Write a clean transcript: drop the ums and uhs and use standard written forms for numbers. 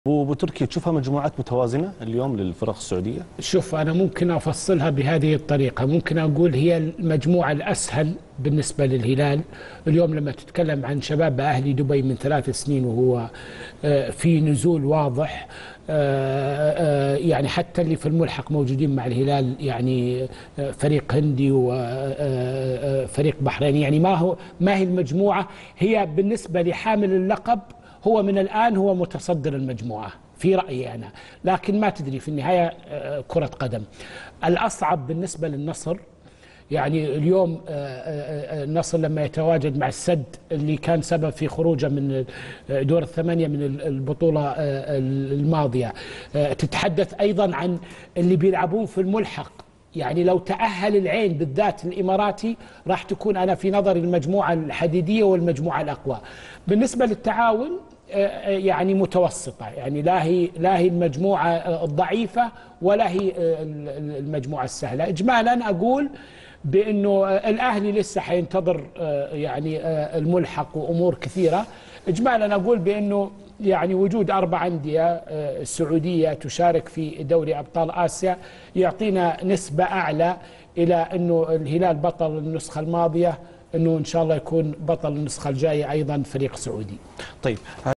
وبتركيا تشوفها مجموعات متوازنة اليوم للفرق السعودية؟ شوف، أنا ممكن أفصلها بهذه الطريقة. ممكن أقول هي المجموعة الأسهل بالنسبة للهلال اليوم. لما تتكلم عن شباب أهلي دبي من 3 سنين وهو في نزول واضح، يعني حتى اللي في الملحق موجودين مع الهلال، يعني فريق هندي وفريق بحريني، يعني ما هي المجموعة. هي بالنسبة لحامل اللقب هو من الآن هو متصدر المجموعة في رأيي أنا، لكن ما تدري في النهاية كرة قدم. الأصعب بالنسبة للنصر، يعني اليوم النصر لما يتواجد مع السد اللي كان سبب في خروجه من دور الثمانية من البطولة الماضية، تتحدث أيضا عن اللي بيلعبون في الملحق. يعني لو تأهل العين بالذات الإماراتي راح تكون أنا في نظري المجموعة الحديدية والمجموعة الأقوى. بالنسبة للتعاون يعني متوسطة، يعني لا هي المجموعة الضعيفة ولا هي المجموعة السهلة. إجمالا أقول بأنه الأهلي لسه حينتظر يعني الملحق وأمور كثيرة. إجمالا أقول بأنه يعني وجود 4 أندية سعودية تشارك في دوري أبطال آسيا يعطينا نسبة أعلى إلى أنه الهلال بطل النسخة الماضية، أنه إن شاء الله يكون بطل النسخة الجاية أيضا فريق سعودي. طيب.